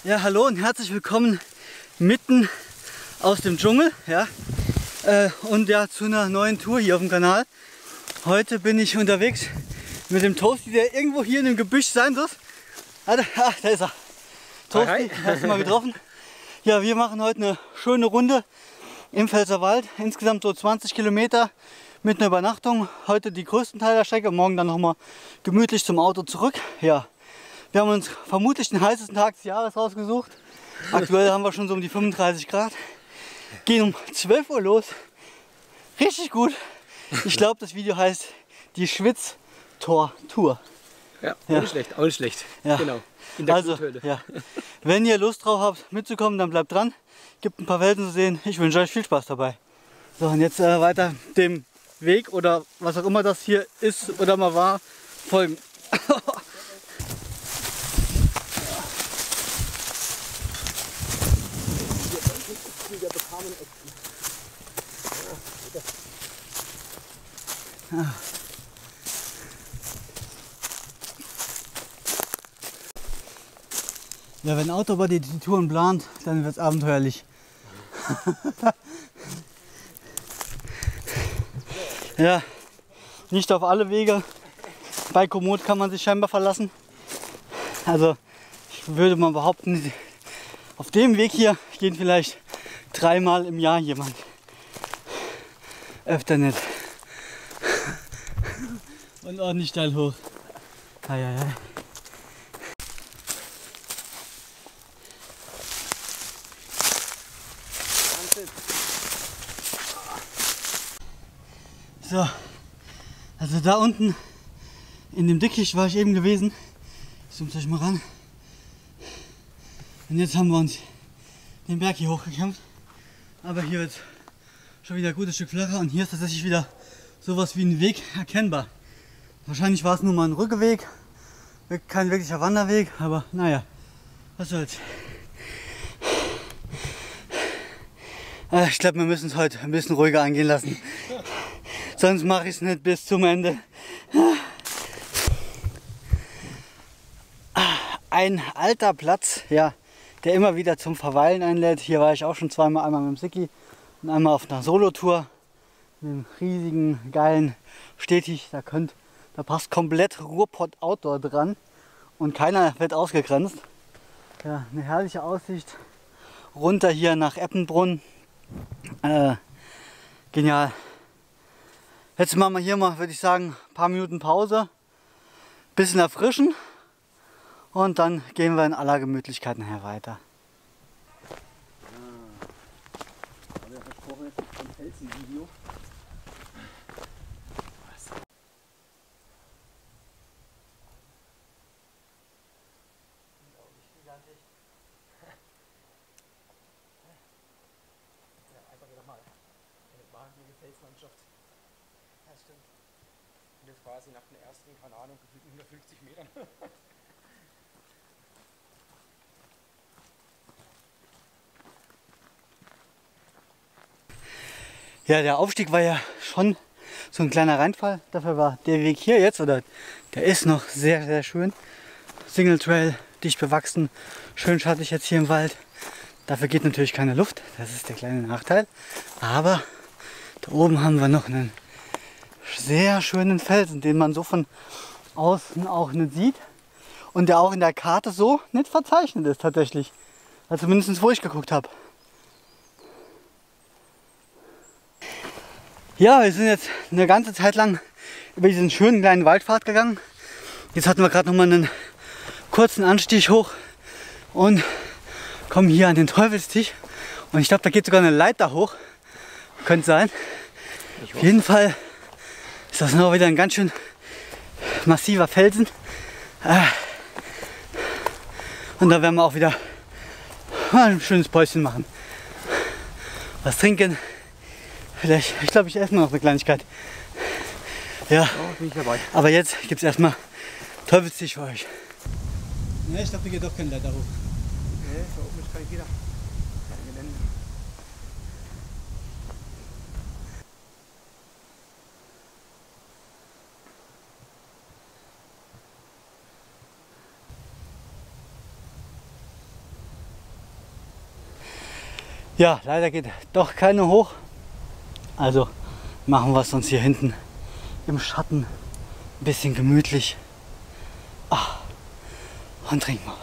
Ja, hallo und herzlich willkommen mitten aus dem Dschungel, ja, und ja, zu einer neuen Tour hier auf dem Kanal. Heute bin ich unterwegs mit dem Toasty, der irgendwo hier in dem Gebüsch sein muss. Da ist er. Toasty, hast du mal getroffen? Ja, wir machen heute eine schöne Runde im Pfälzerwald. Insgesamt so 20 Kilometer mit einer Übernachtung. Heute die größten Teil der Strecke, morgen dann nochmal gemütlich zum Auto zurück. Ja, wir haben uns vermutlich den heißesten Tag des Jahres rausgesucht. Aktuell haben wir schon so um die 35 Grad. Gehen um 12 Uhr los. Richtig gut. Ich glaube, das Video heißt die Schwitztor-Tour. Ja, auch nicht schlecht, auch nicht schlecht. Ja. Genau. In der Also, ja. Wenn ihr Lust drauf habt mitzukommen, dann bleibt dran. Gibt ein paar Welten zu sehen. Ich wünsche euch viel Spaß dabei. So, und jetzt weiter dem Weg oder was auch immer das hier ist oder mal war, folgen. Ja, wenn Autobody die Touren plant, dann wird es abenteuerlich. Ja, nicht auf alle Wege. Bei Komoot kann man sich scheinbar verlassen. Also ich würde mal behaupten, auf dem Weg hier gehen vielleicht 3-mal im Jahr jemand. Öfter nicht. Und ordentlich steil hoch. Ei, ei, ei. So, also da unten in dem Dickicht war ich eben gewesen. Ich zoome euch mal ran. Und jetzt haben wir uns den Berg hier hochgekämpft. Aber hier wird schon wieder ein gutes Stück flacher und hier ist tatsächlich wieder sowas wie ein Weg erkennbar. Wahrscheinlich war es nur mal ein Rückweg, kein wirklicher Wanderweg, aber naja, was soll's. Ich glaube, wir müssen es heute ein bisschen ruhiger angehen lassen. Sonst mache ich es nicht bis zum Ende. Ein alter Platz, ja, der immer wieder zum Verweilen einlädt. Hier war ich auch schon zweimal, einmal mit dem Sicki und einmal auf einer Solotour. Mit einem riesigen, geilen Stetig. Da passt komplett Ruhrpott Outdoor dran und keiner wird ausgegrenzt. Ja, eine herrliche Aussicht runter hier nach Eppenbrunn. Genial. Jetzt machen wir hier mal, würde ich sagen, ein paar Minuten Pause, bisschen erfrischen und dann gehen wir in aller Gemütlichkeit nachher weiter. Das stimmt. Und jetzt quasi nach den ersten, keine Ahnung, gefühlten 150 Metern. Ja, der Aufstieg war ja schon so ein kleiner Reinfall. Dafür war der Weg hier jetzt, oder der ist noch sehr, sehr schön. Single Trail, dicht bewachsen, schön schattig jetzt hier im Wald. Dafür geht natürlich keine Luft, das ist der kleine Nachteil. Aber da oben haben wir noch einen sehr schönen Felsen, den man so von außen auch nicht sieht. Und der auch in der Karte so nicht verzeichnet ist tatsächlich. Also zumindest wo ich geguckt habe. Ja, wir sind jetzt eine ganze Zeit lang über diesen schönen kleinen Waldpfad gegangen. Jetzt hatten wir gerade noch mal einen kurzen Anstieg hoch und kommen hier an den Teufelstisch. Und ich glaube, da geht sogar eine Leiter hoch. Könnte sein. Auf jeden Fall ist das noch wieder ein ganz schön massiver Felsen. Und da werden wir auch wieder mal ein schönes Päuschen machen. Was trinken. Vielleicht, ich glaube, ich esse noch eine Kleinigkeit. Ja, bin ich dabei. aber jetzt gibt es erstmal Teufelstisch für euch. Ja, ich glaube, da geht doch kein Leiter hoch. Nee, da oben ist kein Gitter. Kein Gelände. Ja, leider geht doch keine hoch. Also machen wir es uns hier hinten im Schatten ein bisschen gemütlich. Und trinken wir was.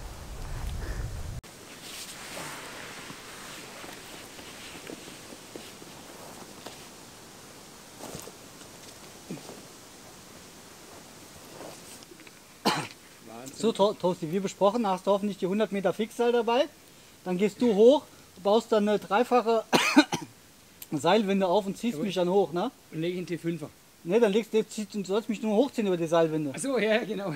So, Toasty, wie besprochen, hast du hoffentlich die 100 Meter Fixseil dabei. Dann gehst du hoch, baust dann eine dreifache Seilwinde auf und ziehst mich dann hoch, ne? Und lege ich einen T5er. Ne, dann du sollst mich nur hochziehen über die Seilwinde. Achso, ja, genau.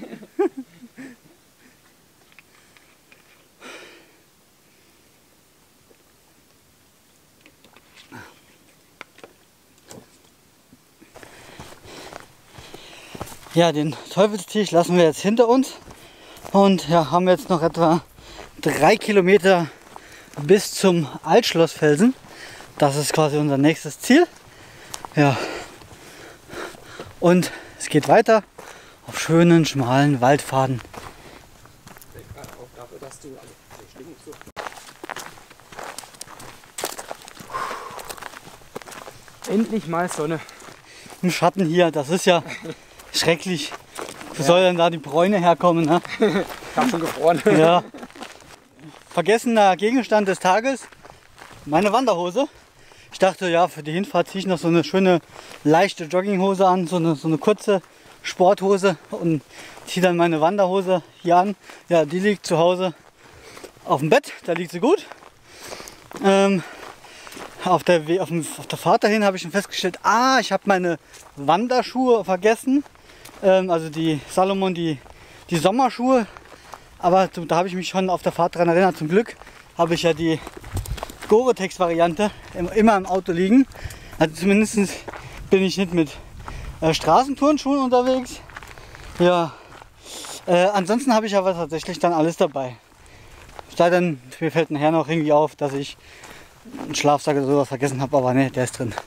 Ja, den Teufelstisch lassen wir jetzt hinter uns und ja, haben jetzt noch etwa 3 Kilometer bis zum Altschlossfelsen. Das ist quasi unser nächstes Ziel. Ja. Und es geht weiter auf schönen, schmalen Waldpfaden. Endlich mal Sonne. Im Schatten hier, das ist ja schrecklich. Wo soll denn da die Bräune herkommen? Ne? Ich hab schon gefroren. Ja. Vergessener Gegenstand des Tages, meine Wanderhose. Ich dachte, ja, für die Hinfahrt ziehe ich noch so eine schöne leichte Jogginghose an, so eine kurze Sporthose und ziehe dann meine Wanderhose hier an. Ja, die liegt zu Hause auf dem Bett, da liegt sie gut. Auf der Fahrt dahin habe ich schon festgestellt, ich habe meine Wanderschuhe vergessen. Also die Salomon, die Sommerschuhe. Aber da habe ich mich schon auf der Fahrt dran erinnert. Zum Glück habe ich ja die Gore-Tex-Variante immer im Auto liegen. Also zumindest bin ich nicht mit Straßenturnschuhen unterwegs. Ja. Ansonsten habe ich aber tatsächlich dann alles dabei. Sei denn, mir fällt nachher noch irgendwie auf, dass ich einen Schlafsack oder sowas vergessen habe, aber ne, der ist drin.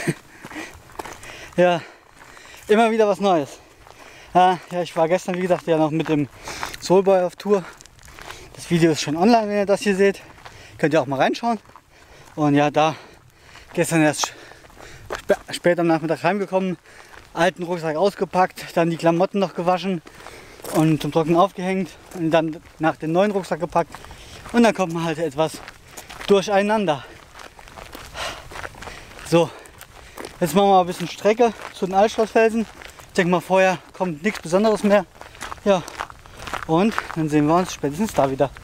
Ja, immer wieder was Neues. Ja, ich war gestern, wie gesagt, ja noch mit dem Soulboy auf Tour. Das Video ist schon online, wenn ihr das hier seht. Könnt ihr auch mal reinschauen. Und ja, da gestern erst spät am Nachmittag heimgekommen, alten Rucksack ausgepackt, dann die Klamotten noch gewaschen und zum Trocknen aufgehängt und dann nach den neuen Rucksack gepackt. Und dann kommt man halt etwas durcheinander. So, jetzt machen wir mal ein bisschen Strecke zu den Altschlossfelsen. Ich denke mal, vorher kommt nichts Besonderes mehr. Ja, und dann sehen wir uns spätestens da wieder.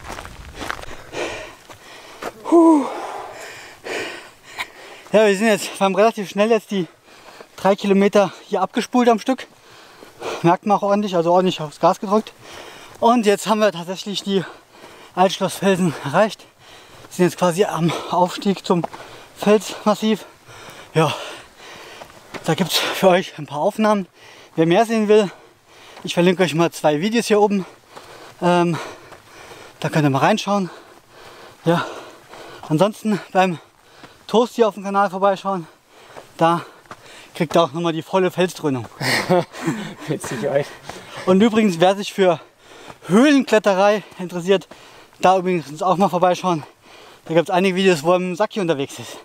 Ja, wir haben relativ schnell jetzt die 3 Kilometer hier abgespult am Stück. Merkt man auch ordentlich, also ordentlich aufs Gas gedrückt. Und jetzt haben wir tatsächlich die Altschlossfelsen erreicht. Wir sind jetzt quasi am Aufstieg zum Felsmassiv. Ja, da gibt es für euch ein paar Aufnahmen. Wer mehr sehen will, ich verlinke euch mal 2 Videos hier oben. Da könnt ihr mal reinschauen. Ja, ansonsten beim Toasty auf dem Kanal vorbeischauen. Da kriegt ihr auch nochmal die volle Felsdröhnung. Mit Sicherheit. Und übrigens, wer sich für Höhlenkletterei interessiert, da übrigens auch mal vorbeischauen. Da gibt es einige Videos, wo er mit dem Sack hier unterwegs ist.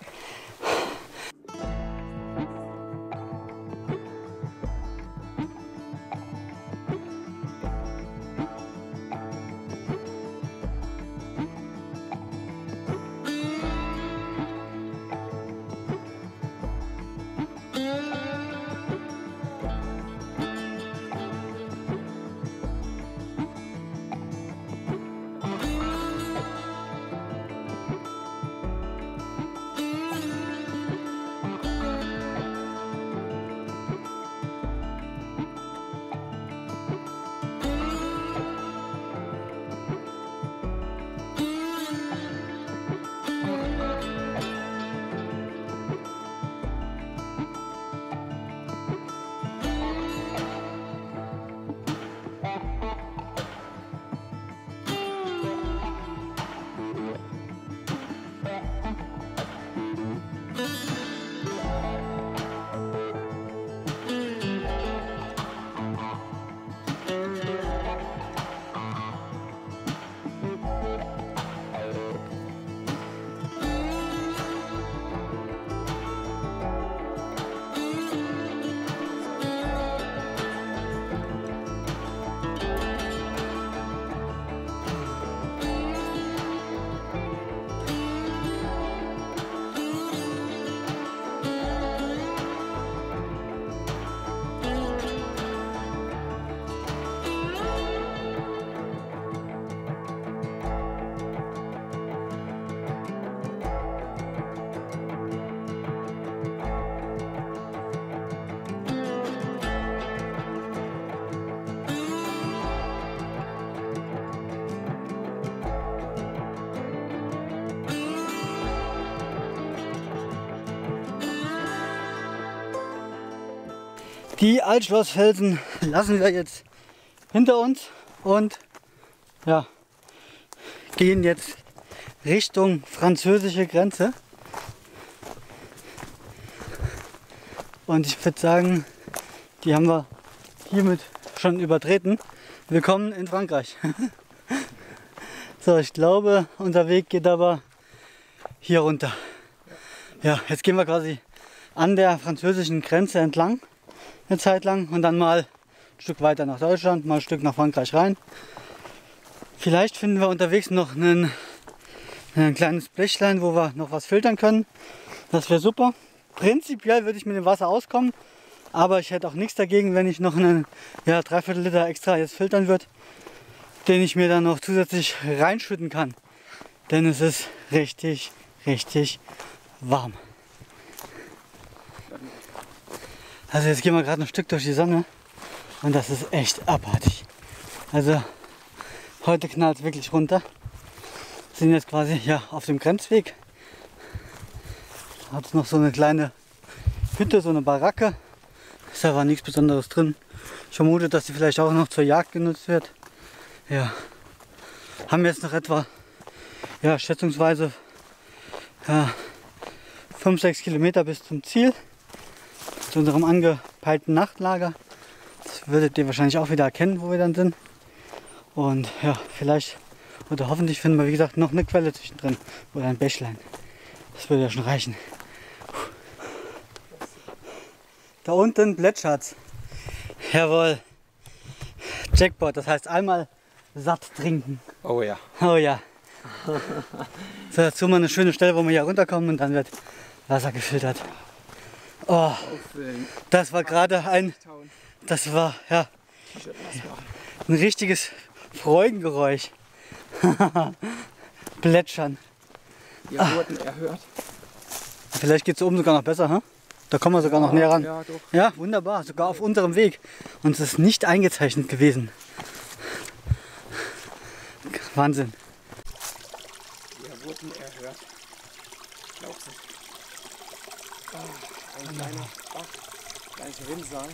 Die Altschlossfelsen lassen wir jetzt hinter uns und ja, gehen jetzt Richtung französische Grenze. Und ich würde sagen, die haben wir hiermit schon übertreten. Willkommen in Frankreich. So, ich glaube, unser Weg geht aber hier runter. Ja, jetzt gehen wir quasi an der französischen Grenze entlang, eine Zeit lang, und dann mal ein Stück weiter nach Deutschland, mal ein Stück nach Frankreich rein. Vielleicht finden wir unterwegs noch ein kleines Blechlein, wo wir noch was filtern können. Das wäre super. Prinzipiell würde ich mit dem Wasser auskommen, aber ich hätte auch nichts dagegen, wenn ich noch einen 3/4 Liter extra jetzt filtern würde, den ich mir dann noch zusätzlich reinschütten kann. Denn es ist richtig, richtig warm. Also jetzt gehen wir gerade ein Stück durch die Sonne und das ist echt abartig. Also heute knallt es wirklich runter. Wir sind jetzt quasi auf dem Grenzweg. Hat es noch so eine kleine Hütte, so eine Baracke. Ist aber nichts Besonderes drin. Ich vermute, dass die vielleicht auch noch zur Jagd genutzt wird. Ja. Haben jetzt noch etwa, schätzungsweise 5-6 Kilometer bis zum Ziel. Zu unserem angepeilten Nachtlager. Das würdet ihr wahrscheinlich auch wieder erkennen, wo wir dann sind. Und ja, vielleicht oder hoffentlich finden wir, wie gesagt, noch eine Quelle zwischendrin. Oder ein Bächlein. Das würde ja schon reichen. Da unten plätschert's. Jawohl. Jackpot, das heißt einmal satt trinken. Oh ja. Oh ja. So, dazu mal eine schöne Stelle, wo wir hier runterkommen und dann wird Wasser gefiltert. Oh, das war gerade ein richtiges Freudengeräusch. Plätschern. Wir wurden erhört. Vielleicht geht es oben sogar noch besser, hm? Da kommen wir sogar noch näher ran. Ja, doch. Ja, wunderbar, sogar auf unserem Weg. Und es ist nicht eingezeichnet gewesen. Wahnsinn. Wir wurden erhört. Glaub's nicht. Ein kleiner Bach, kleines Rinnsal.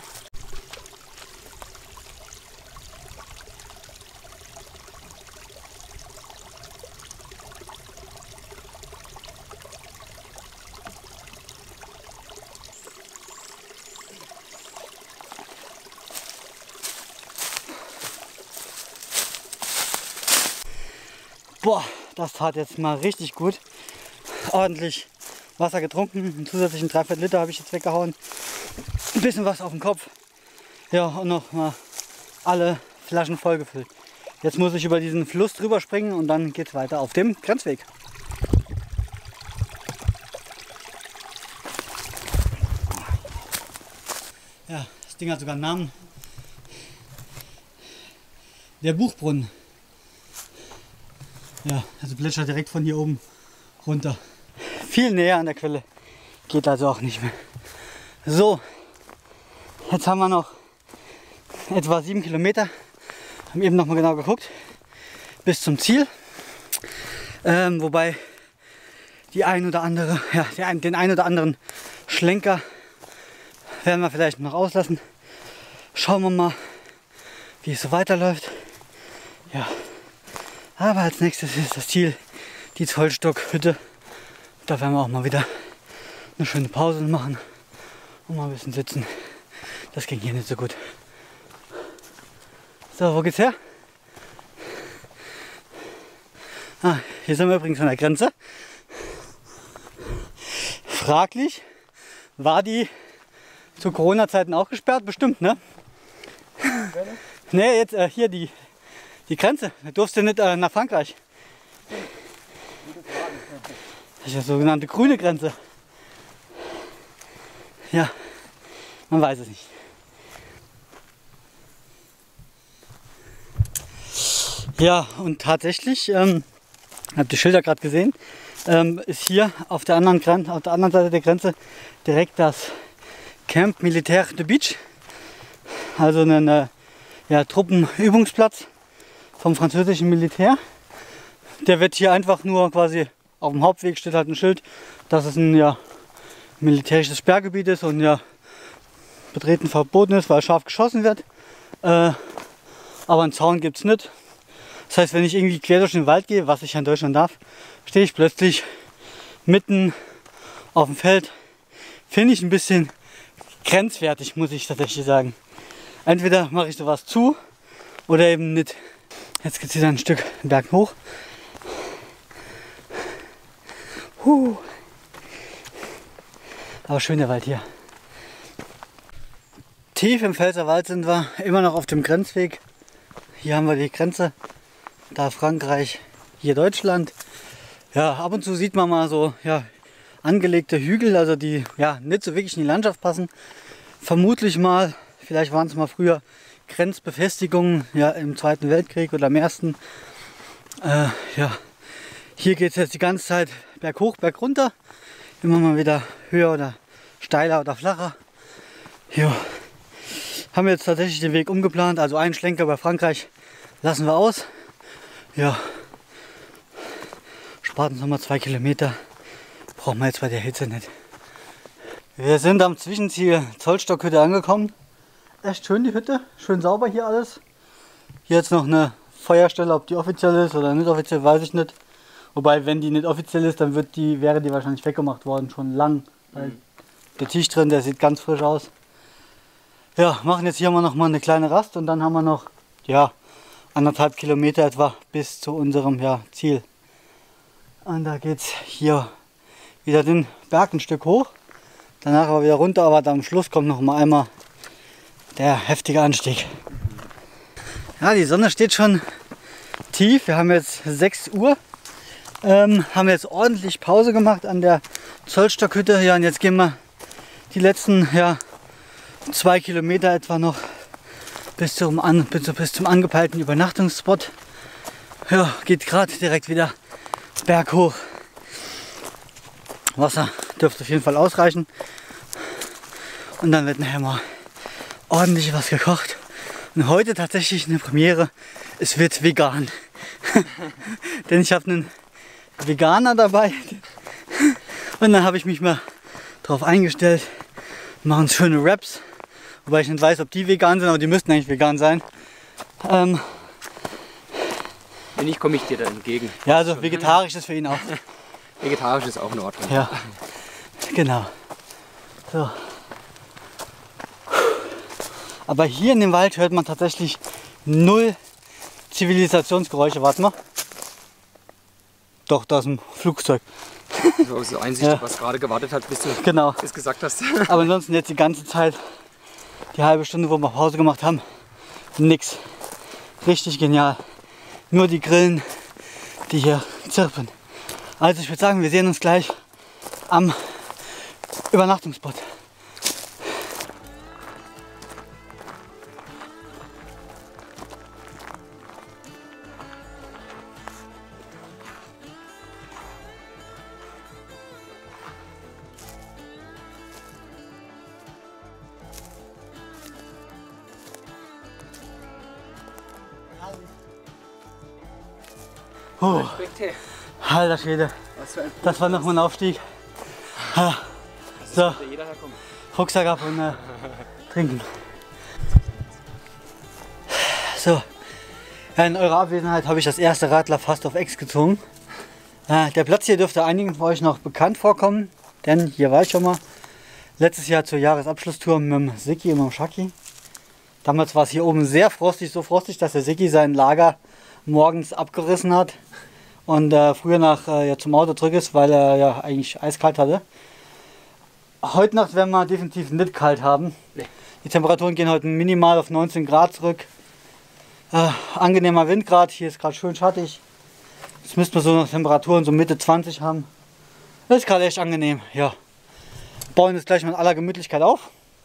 Boah, das tat jetzt mal richtig gut. Ordentlich Wasser getrunken, einen zusätzlichen 3/4 Liter habe ich jetzt weggehauen. Ein bisschen was auf dem Kopf. Ja, und noch mal alle Flaschen voll gefüllt. Jetzt muss ich über diesen Fluss drüber springen und dann geht es weiter auf dem Grenzweg. Ja, das Ding hat sogar einen Namen. Der Buchbrunnen. Ja, also plätschert direkt von hier oben runter. Viel näher an der Quelle geht also auch nicht mehr. So, jetzt haben wir noch etwa 7 Kilometer. Haben eben noch mal genau geguckt. Bis zum Ziel. Wobei die ein oder andere, den ein oder anderen Schlenker werden wir vielleicht noch auslassen. Schauen wir mal, wie es so weiterläuft. Ja. Aber als nächstes ist das Ziel die Zollstockhütte. Da werden wir auch mal wieder eine schöne Pause machen und mal ein bisschen sitzen. Das ging hier nicht so gut. So, wo geht's her? Hier sind wir übrigens an der Grenze. Fraglich, war die zu Corona-Zeiten auch gesperrt? Bestimmt, ne? Ne, jetzt hier die Grenze. Da durfst du nicht nach Frankreich. Das ist ja sogenannte grüne Grenze. Ja, man weiß es nicht. Ja, und tatsächlich, habt ihr Schilder gerade gesehen, ist hier auf der anderen Seite der Grenze direkt das Camp Militaire de Beach. Also ein Truppenübungsplatz vom französischen Militär. Der wird hier einfach nur quasi auf dem Hauptweg steht halt ein Schild, dass es ein militärisches Sperrgebiet ist und Betreten verboten ist, weil scharf geschossen wird. Aber einen Zaun gibt es nicht. Das heißt, wenn ich irgendwie quer durch den Wald gehe, was ich ja in Deutschland darf, stehe ich plötzlich mitten auf dem Feld. Finde ich ein bisschen grenzwertig, muss ich tatsächlich sagen. Entweder mache ich sowas zu oder eben nicht. Jetzt geht es wieder ein Stück den Berg hoch. Aber schön der Wald hier. Tief im Pfälzerwald sind wir, immer noch auf dem Grenzweg. Hier haben wir die Grenze, da Frankreich, hier Deutschland. Ja, ab und zu sieht man mal so angelegte Hügel, also die nicht so wirklich in die Landschaft passen. Vermutlich mal, vielleicht waren es mal früher Grenzbefestigungen im Zweiten Weltkrieg oder im Ersten. Hier geht es jetzt die ganze Zeit berghoch, bergunter. Immer mal wieder höher oder steiler oder flacher. Jo. Haben wir jetzt tatsächlich den Weg umgeplant, also einen Schlenker über Frankreich lassen wir aus. Ja, spart uns nochmal 2 Kilometer. Brauchen wir jetzt bei der Hitze nicht. Wir sind am Zwischenziel Zollstockhütte angekommen. Echt schön die Hütte, schön sauber hier alles. Hier jetzt noch eine Feuerstelle, ob die offiziell ist oder nicht offiziell, weiß ich nicht. Wobei, wenn die nicht offiziell ist, dann wäre die wahrscheinlich weggemacht worden, schon lang. Weil der Tisch drin, der sieht ganz frisch aus. Ja, machen jetzt hier noch mal eine kleine Rast und dann haben wir noch 1,5 Kilometer etwa bis zu unserem Ziel. Und da geht es hier wieder den Berg ein Stück hoch, danach aber wieder runter, aber dann am Schluss kommt noch mal einmal der heftige Anstieg. Ja, die Sonne steht schon tief, wir haben jetzt 6 Uhr, haben jetzt ordentlich Pause gemacht an der Zollstockhütte. Ja, und jetzt gehen wir die letzten 2 Kilometer etwa noch bis zum angepeilten Übernachtungsspot. Ja, geht gerade direkt wieder berghoch. Wasser dürfte auf jeden Fall ausreichen. Und dann wird nachher mal ordentlich was gekocht. Und heute tatsächlich eine Premiere. Es wird vegan. Denn ich habe einen Veganer dabei. Und dann habe ich mich mal darauf eingestellt. Wir machen schöne Wraps. Wobei ich nicht weiß, ob die vegan sind, aber die müssten eigentlich vegan sein. Wenn nicht, komme ich dir da entgegen. Ja, also vegetarisch ist für ihn auch. Vegetarisch ist auch in Ordnung. Ja, genau. So. Aber hier in dem Wald hört man tatsächlich null Zivilisationsgeräusche. Warte mal. Doch, da ist ein Flugzeug. So einsichtig, was gerade gewartet hat, bis du es gesagt hast. Aber ansonsten jetzt die ganze Zeit, die halbe Stunde, wo wir Pause gemacht haben, nix. Richtig genial. Nur die Grillen, die hier zirpen. Also ich würde sagen, wir sehen uns gleich am Übernachtungsspot. Alter Schwede, das war noch mal ein Aufstieg. So, Rucksack ab und trinken. So, in eurer Abwesenheit habe ich das erste Radler fast auf Ex gezogen. Der Platz hier dürfte einigen von euch noch bekannt vorkommen, denn hier war ich schon mal. Letztes Jahr zur Jahresabschlusstour mit dem Siki und mit dem Shaki. Damals war es hier oben sehr frostig, so frostig, dass der Siki sein Lager morgens abgerissen hat und früher zum Auto zurück ist, weil er eigentlich eiskalt hatte. Heute Nacht werden wir definitiv nicht kalt haben. Nee. Die Temperaturen gehen heute minimal auf 19 Grad zurück. Angenehmer Windgrad, hier ist gerade schön schattig. Jetzt müssten wir so noch Temperaturen so Mitte 20 haben. Das ist gerade echt angenehm. Ja. Bauen jetzt gleich mal in aller Gemütlichkeit auf.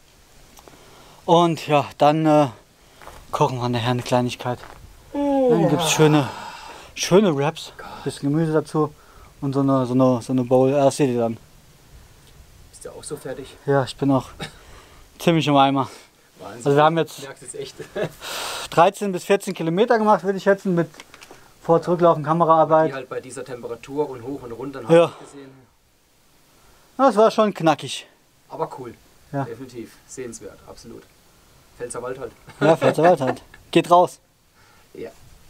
Und ja, dann kochen wir nachher eine Kleinigkeit. Dann gibt es schöne Wraps, bisschen Gemüse dazu und so eine Bowl. Das seht ihr dann. Bist du auch so fertig? Ja, ich bin auch ziemlich im Eimer. Wahnsinn. Also wir haben jetzt 13 bis 14 Kilometer gemacht, würde ich schätzen, mit Vor- und Zurücklaufen, Kameraarbeit. Die halt bei dieser Temperatur und hoch und runter ja. Gesehen. Das war schon knackig. Aber cool. Ja. Definitiv. Sehenswert, absolut. Pfälzerwald halt. Ja, Pfälzerwald halt. Geht raus. Ja.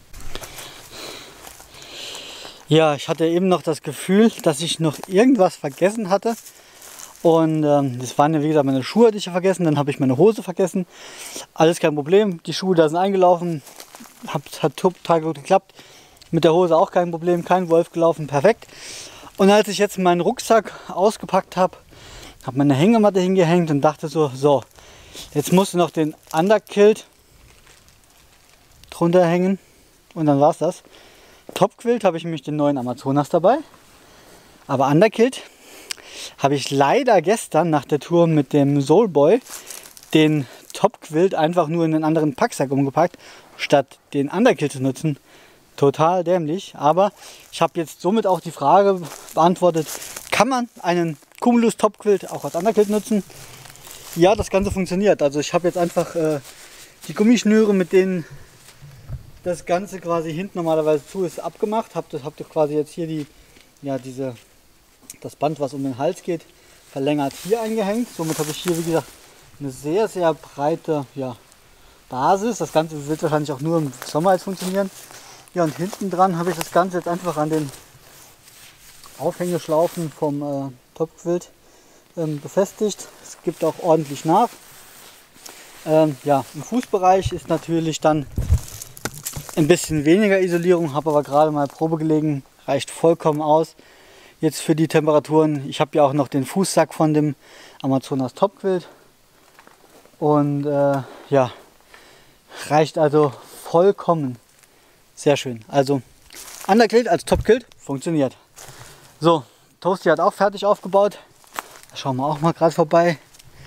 Ja, ich hatte eben noch das Gefühl, dass ich noch irgendwas vergessen hatte. Und das waren ja, wie gesagt, meine Schuhe hatte ich ja vergessen. Dann habe ich meine Hose vergessen. Alles kein Problem. Die Schuhe da sind eingelaufen. Hat total gut geklappt. Mit der Hose auch kein Problem. Kein Wolf gelaufen. Perfekt. Und als ich jetzt meinen Rucksack ausgepackt habe, habe meine Hängematte hingehängt und dachte so, jetzt musst du noch den Underkilt drunter hängen. Und dann war es das. Topquilt habe ich nämlich den neuen Amazonas dabei. Aber Underkilt habe ich leider gestern nach der Tour mit dem Soulboy den Topquilt einfach nur in einen anderen Packsack umgepackt, statt den Underkilt zu nutzen. Total dämlich. Aber ich habe jetzt somit auch die Frage beantwortet, kann man einen Cumulus Topquilt auch als Underkilt nutzen? Ja, das Ganze funktioniert. Also ich habe jetzt einfach die Gummischnüre, mit denen das Ganze quasi hinten normalerweise zu ist, abgemacht. Habt quasi jetzt hier das Band, was um den Hals geht, verlängert hier eingehängt. Somit habe ich hier, wie gesagt, eine sehr, sehr breite Basis. Das Ganze wird wahrscheinlich auch nur im Sommer jetzt funktionieren. Ja, und hinten dran habe ich das Ganze jetzt einfach an den Aufhängeschlaufen vom Topquilt befestigt. Es gibt auch ordentlich nach. Ja, im Fußbereich ist natürlich dann ein bisschen weniger Isolierung, habe aber gerade mal Probe gelegen, reicht vollkommen aus. Jetzt für die Temperaturen. Ich habe ja auch noch den Fußsack von dem Amazonas Topquilt. Und ja, reicht also vollkommen. Sehr schön. Also Underkilt als Topquilt funktioniert. So, Toasty hat auch fertig aufgebaut. Da schauen wir auch mal gerade vorbei.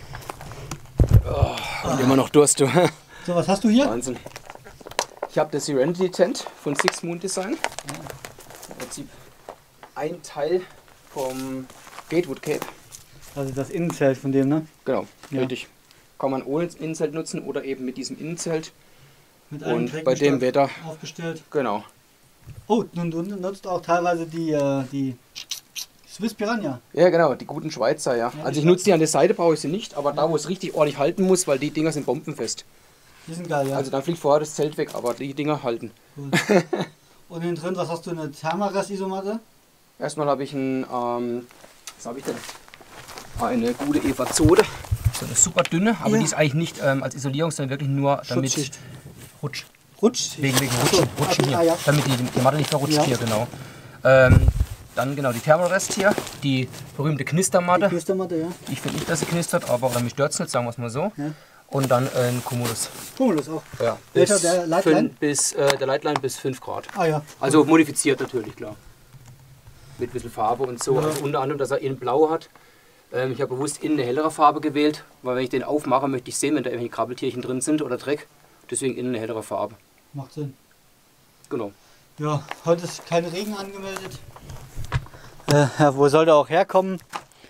Und immer noch Durst, du. So, was hast du hier? Wahnsinn. Ich habe das Serenity Tent von Six Moon Design. Im Prinzip ein Teil vom Gatewood Cape. Also das Innenzelt von dem, ne? Genau, Ja. richtig. Kann man ohne Innenzelt nutzen oder eben mit diesem Innenzelt. Mit einem Und bei dem Wetter. aufgestellt. Genau. Oh, nun du nutzt auch teilweise die Swiss Piranha. Ja, genau, die guten Schweizer, ja. Also ich nutze die an der Seite, brauche ich sie nicht, aber da, wo es richtig ordentlich halten muss, weil die Dinger sind bombenfest. Die sind geil, ja. Also dann fliegt vorher das Zelt weg, aber die Dinger halten. Cool. Und innen drin, was hast du, eine Thermarest-Isomatte? Erstmal habe ich was habe ich denn? Eine gute Evazode. So eine super dünne, aber Ja. die ist eigentlich nicht als Isolierung, sondern wirklich nur damit Schutzschicht. Rutscht. Wegen Achso, Rutschen hier. ja. Damit die Matte nicht verrutscht Ja. hier, genau. Dann genau die Thermarest hier, die berühmte Knistermatte. Knistermatte, ja. Ich finde nicht, dass sie knistert, aber mich stört es nicht, sagen wir es mal so. Ja. Und dann ein Cumulus. Cumulus auch. Ja, Welcher, der Lightline? der Lightline bis 5 Grad. Ah ja. Also modifiziert natürlich, klar. Mit ein bisschen Farbe und so. Ja. Also unter anderem, dass er innen blau hat. Ich habe bewusst innen eine hellere Farbe gewählt, weil wenn ich den aufmache, möchte ich sehen, wenn da irgendwelche Krabbeltierchen drin sind oder Dreck. Deswegen innen eine hellere Farbe. Macht Sinn. Genau. Ja, heute ist kein Regen angemeldet. Ja, wo soll der auch herkommen?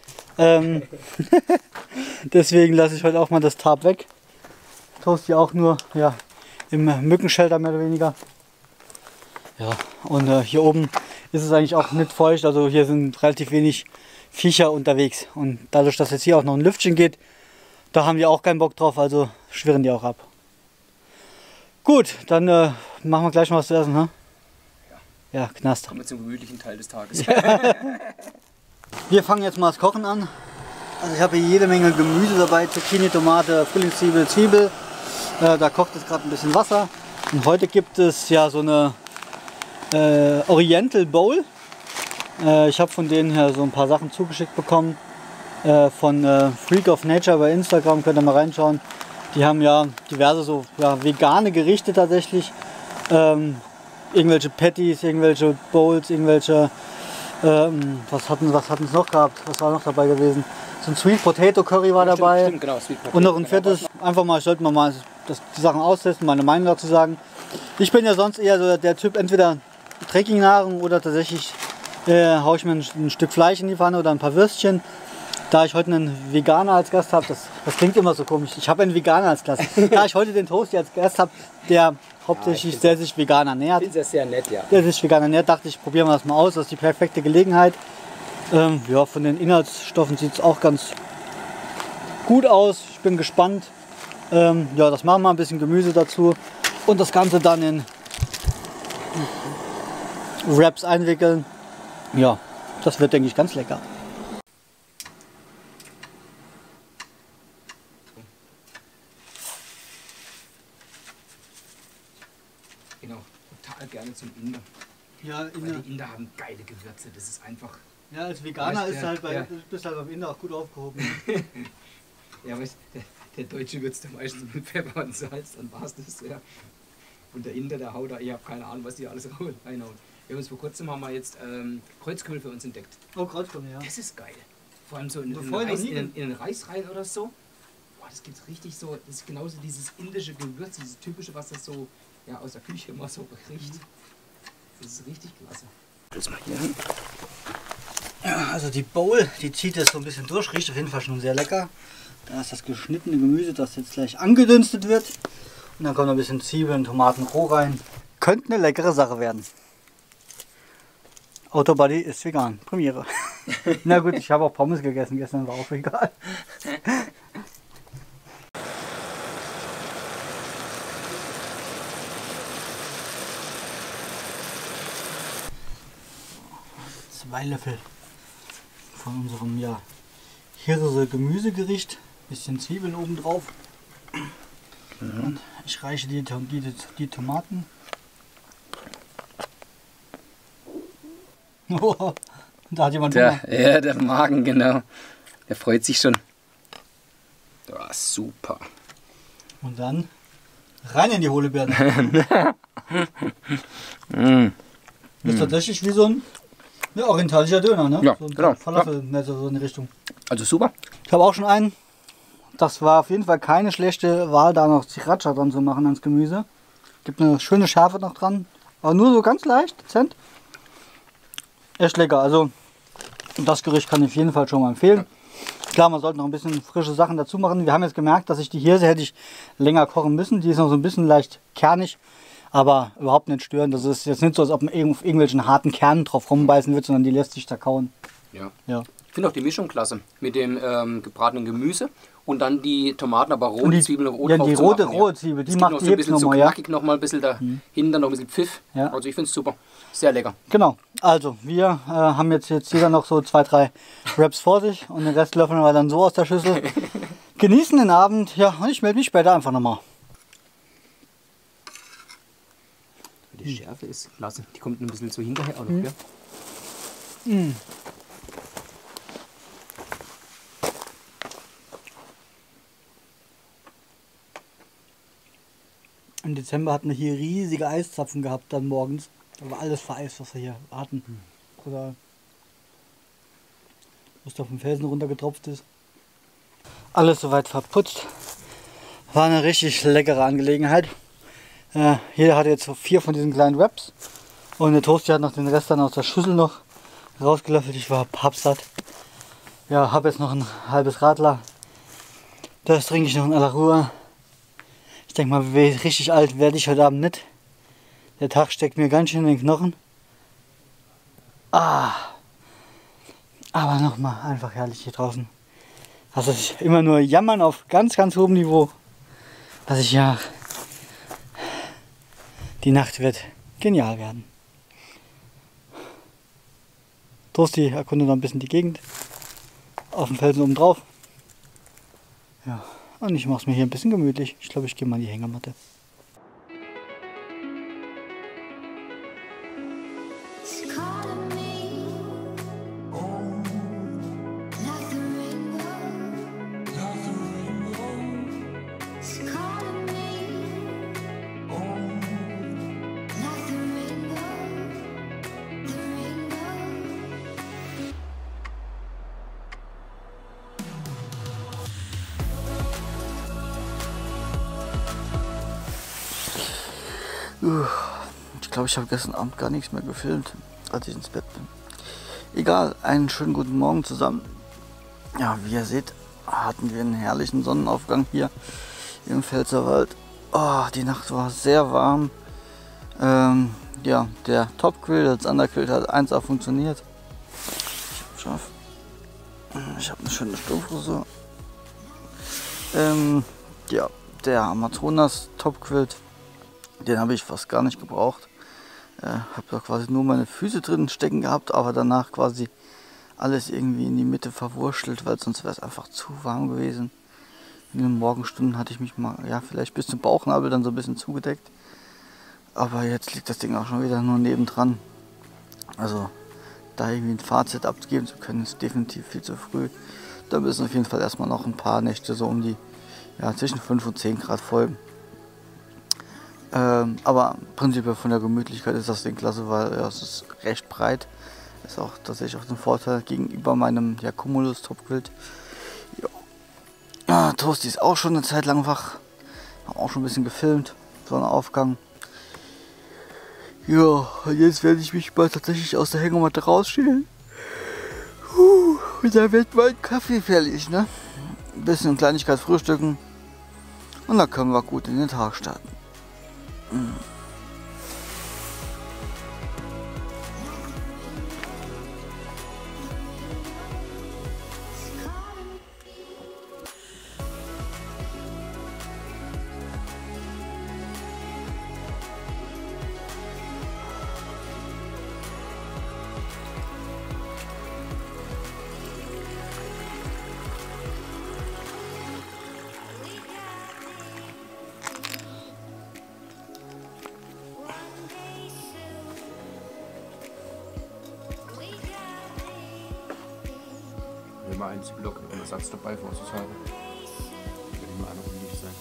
Deswegen lasse ich heute auch mal das Tarp weg. Toasty auch nur im Mückenshelter mehr oder weniger. Ja, und hier oben ist es eigentlich auch nicht feucht. Also hier sind relativ wenig Viecher unterwegs. Und dadurch, dass jetzt hier auch noch ein Lüftchen geht, da haben die auch keinen Bock drauf. Also schwirren die auch ab. Gut, dann machen wir gleich mal was zu essen, ne? Ja, Knast. Kommen wir zum gemütlichen Teil des Tages. Wir fangen jetzt mal das Kochen an. Also ich habe hier jede Menge Gemüse dabei, Zucchini, Tomate, Frühlingszwiebel, Zwiebel. Da kocht jetzt gerade ein bisschen Wasser. Und heute gibt es ja so eine Oriental Bowl. Ich habe von denen hier so ein paar Sachen zugeschickt bekommen. Von Freak of Nature bei Instagram, könnt ihr mal reinschauen. Die haben ja diverse so vegane Gerichte tatsächlich. Irgendwelche Patties, irgendwelche Bowls, irgendwelche was hatten sie noch gehabt? Was war noch dabei gewesen? So ein Sweet Potato Curry war dabei. Stimmt, genau, Sweet Potato. Und noch ein viertes. Einfach mal, sollten wir mal die Sachen austesten, meine Meinung dazu sagen. Ich bin ja sonst eher so der Typ, entweder Trekkingnahrung oder tatsächlich haue ich mir ein Stück Fleisch in die Pfanne oder ein paar Würstchen. Da ich heute einen Veganer als Gast habe, das klingt immer so komisch. Ich habe einen Veganer als Gast. Da ich heute den Toasty als Gast habe, der hauptsächlich der sich vegan ernährt. Ich finde das sehr nett, ja. Der sich vegan ernährt, dachte ich, probieren wir das mal aus. Das ist die perfekte Gelegenheit. Ja, von den Inhaltsstoffen sieht es auch ganz gut aus. Ich bin gespannt. Ja, das machen wir, ein bisschen Gemüse dazu und das Ganze dann in Wraps einwickeln. Ja, das wird, denke ich, ganz lecker. Genau, total gerne zum Inder. Ja, Weil die Inder haben geile Gewürze, das ist einfach... Ja, als Veganer weißt, ist halt bist halt beim Inder auch gut aufgehoben. Ja, weißt, der Deutsche würzt ja meistens mit Pfeffer und Salz, dann war es das, ja. Und der Inder, der haut da, ich habe keine Ahnung, was die alles reinhauen. Wir haben uns vor kurzem haben wir jetzt Kreuzkümmel für uns entdeckt. Oh, Kreuzkümmel, ja. Das ist geil. Vor allem so in den Reis rein oder so. Boah, das gibt's richtig so, das ist genauso dieses indische Gewürz, dieses typische, was das so ja, aus der Küche immer so riecht. Das ist richtig klasse. Das mal hier hin. Ja, also die Bowl, die zieht jetzt so ein bisschen durch, riecht auf jeden Fall schon sehr lecker. Da ist das geschnittene Gemüse, das jetzt gleich angedünstet wird. Und dann kommt noch ein bisschen Zwiebeln, Tomaten roh rein. Könnte eine leckere Sache werden. Autobody ist vegan. Premiere. Na gut, ich habe auch Pommes gegessen gestern, war auch egal. Zwei Löffel von unserem Hirse-Gemüsegericht. Bisschen Zwiebeln oben drauf. Und ich reiche die Tomaten. Oh, da hat jemand Hunger. Ja, der Magen, genau. Der freut sich schon. Ja, super. Und dann rein in die hohle Birne. Das ist tatsächlich wie so ein orientalischer Döner, ne? Ja, so ein genau. Falafelmesser, so in die Richtung. Also super. Ich habe auch schon einen. Das war auf jeden Fall keine schlechte Wahl, da noch Sriracha dran zu machen ans Gemüse. Gibt eine schöne Schärfe noch dran. Aber nur so ganz leicht, dezent. Echt lecker. Also das Gericht kann ich auf jeden Fall schon mal empfehlen. Klar, man sollte noch ein bisschen frische Sachen dazu machen. Wir haben jetzt gemerkt, dass ich die Hirse hätte ich länger kochen müssen. Die ist noch so ein bisschen leicht kernig, aber überhaupt nicht störend. Das ist jetzt nicht so, als ob man auf irgendwelchen harten Kernen drauf rumbeißen wird, sondern die lässt sich zerkauen. Ja. Ich finde auch die Mischung klasse mit dem gebratenen Gemüse und dann die Tomaten, aber rohe die, Zwiebeln rohe Zwiebel, die macht noch die so ein bisschen so nochmal, knackig noch mal ein bisschen dahinter, dann noch ein bisschen Pfiff. Ja. Also ich finde es super. Sehr lecker. Genau, also wir haben jetzt jeder noch so 2, 3 Wraps vor sich und den Rest löffeln wir dann so aus der Schüssel. Genießen den Abend, ja, und ich melde mich später einfach nochmal. Die Schärfe ist klasse. Die kommt ein bisschen so hinterher auch noch, ja? Im Dezember hatten wir hier riesige Eiszapfen gehabt dann morgens. Da war alles vereist, was wir hier hatten. Oder was da vom Felsen runtergetropft ist. Alles soweit verputzt. War eine richtig leckere Angelegenheit. Jeder hatte jetzt so 4 von diesen kleinen Wraps. Und der Toasty hat noch den Rest dann aus der Schüssel noch rausgelöffelt. Ich war pappsatt. Ja, habe jetzt noch ein halbes Radler. Das trinke ich noch in aller Ruhe. Ich denke mal, richtig alt werde ich heute Abend nicht. Der Tag steckt mir ganz schön in den Knochen. Aber nochmal einfach herrlich hier draußen. Das ist immer nur Jammern auf ganz, ganz hohem Niveau. Dass ich die Nacht wird genial werden. Toasty erkundet noch ein bisschen die Gegend. Auf dem Felsen oben drauf. Ja. Und ich mache es mir hier ein bisschen gemütlich. Ich glaube, ich gehe mal in die Hängematte. Ich glaube, ich habe gestern Abend gar nichts mehr gefilmt, als ich ins Bett bin. Egal, einen schönen guten Morgen zusammen. Ja, wie ihr seht, hatten wir einen herrlichen Sonnenaufgang hier im Pfälzerwald. Oh, die Nacht war sehr warm. Ja, der Top-Grill, das Undergrill hat 1A funktioniert. Ich habe eine schöne Sturmfrisur. Ja, der Amazonas Topquilt, den habe ich fast gar nicht gebraucht. Habe da quasi nur meine Füße drin stecken gehabt, aber danach quasi alles irgendwie in die Mitte verwurschtelt, weil sonst wäre es einfach zu warm gewesen. In den Morgenstunden hatte ich mich mal, ja, vielleicht bis zum Bauchnabel dann so ein bisschen zugedeckt. Aber jetzt liegt das Ding auch schon wieder nur nebendran. Also da irgendwie ein Fazit abgeben zu können, ist definitiv viel zu früh. Da müssen auf jeden Fall erstmal noch ein paar Nächte so um die, ja, zwischen 5 und 10 Grad folgen. Aber prinzipiell von der Gemütlichkeit ist das Ding klasse, weil ja, es ist recht breit. Ist auch tatsächlich auch ein Vorteil gegenüber meinem, ja, Cumulus Topquilt. Ja, Toasty ist auch schon eine Zeit lang wach. Haben auch schon ein bisschen gefilmt. Sonnenaufgang. Ja, und jetzt werde ich mich mal tatsächlich aus der Hängematte rausstellen. Und dann wird mein Kaffee fällig, ne? Ein bisschen Kleinigkeit frühstücken. Und dann können wir gut in den Tag starten. Mal eins Block und Ersatz dabei vorzushalten. Wird immer noch nicht sein.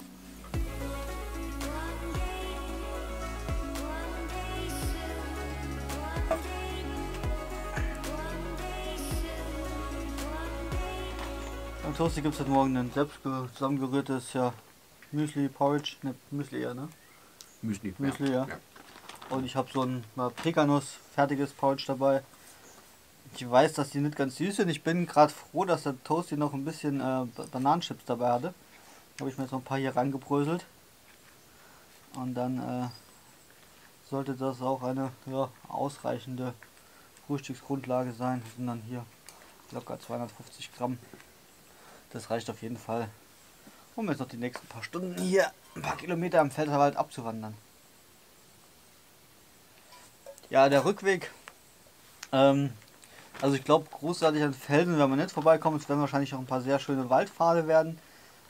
Beim Toasty gibt es heute Morgen ein selbst zusammengerührtes, ja, Müsli, Porridge, ne, Müsli eher, ne? Müsli, ja. Und ich habe so ein Pekanuss fertiges Porridge dabei. Ich weiß, dass die nicht ganz süß sind. Ich bin gerade froh, dass der Toasty noch ein bisschen Bananenchips dabei hatte. Da habe ich mir jetzt noch ein paar hier reingebröselt. Und dann sollte das auch eine, ja, ausreichende Frühstücksgrundlage sein. Das sind dann hier locker 250 Gramm. Das reicht auf jeden Fall, um jetzt noch die nächsten paar Stunden hier ein paar Kilometer am Pfälzerwald abzuwandern. Ja, der Rückweg. Also ich glaube, großartig an Felsen werden wir nicht vorbeikommen. Es werden wahrscheinlich auch ein paar sehr schöne Waldpfade werden.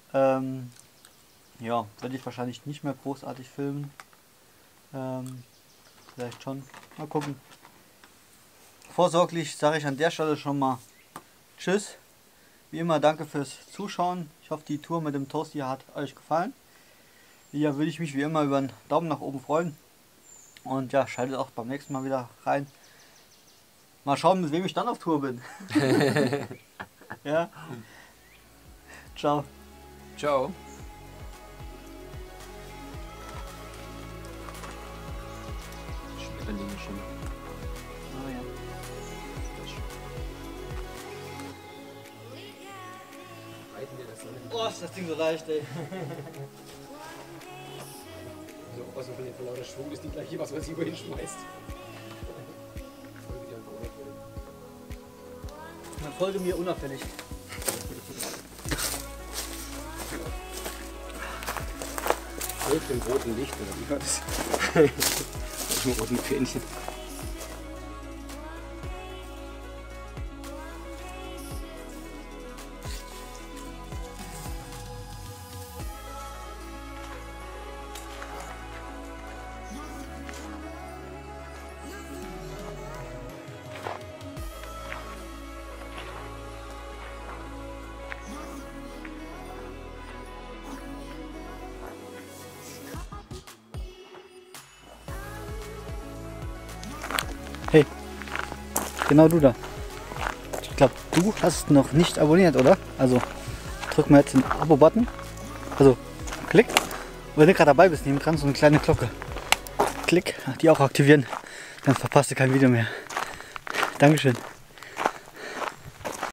Ja, werde ich wahrscheinlich nicht mehr großartig filmen. Vielleicht schon. Mal gucken. Vorsorglich sage ich an der Stelle schon mal Tschüss. Wie immer danke fürs Zuschauen. Ich hoffe, die Tour mit dem Toasty hat euch gefallen. Ja, würde ich mich wie immer über einen Daumen nach oben freuen. Und ja, schaltet auch beim nächsten Mal wieder rein. Mal schauen, mit wem ich dann auf Tour bin. Ja. Ciao. Ciao. Schmetterlinge schon. Oh, ja. Oh, ist das Ding so leicht, ey. Also von den lauter Schwung ist die gleiche, was man sich überhin schmeißt. Man folge mir unauffällig. Folgt dem roten Licht, oder wie war das? Mit dem roten Fähnchen. Hey, genau du da. Ich glaube, du hast noch nicht abonniert, oder? Also drück mal jetzt den Abo-Button. Also klick. Und wenn du gerade dabei bist, neben dran so eine kleine Glocke. Klick, die auch aktivieren. Dann verpasst du kein Video mehr. Dankeschön.